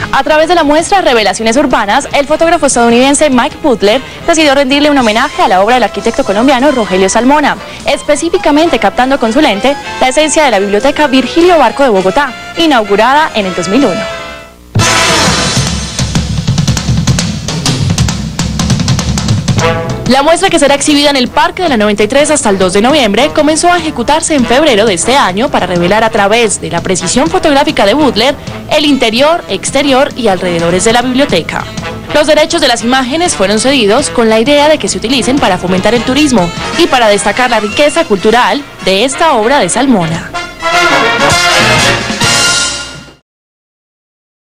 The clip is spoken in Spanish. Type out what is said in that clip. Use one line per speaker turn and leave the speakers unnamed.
A través de la muestra Revelaciones Urbanas, el fotógrafo estadounidense Mike Butler decidió rendirle un homenaje a la obra del arquitecto colombiano Rogelio Salmona, específicamente captando con su lente la esencia de la Biblioteca Virgilio Barco de Bogotá, inaugurada en el 2001. La muestra, que será exhibida en el Parque de la 93 hasta el 2 de noviembre, comenzó a ejecutarse en febrero de este año para revelar a través de la precisión fotográfica de Butler el interior, exterior y alrededores de la biblioteca. Los derechos de las imágenes fueron cedidos con la idea de que se utilicen para fomentar el turismo y para destacar la riqueza cultural de esta obra de Salmona.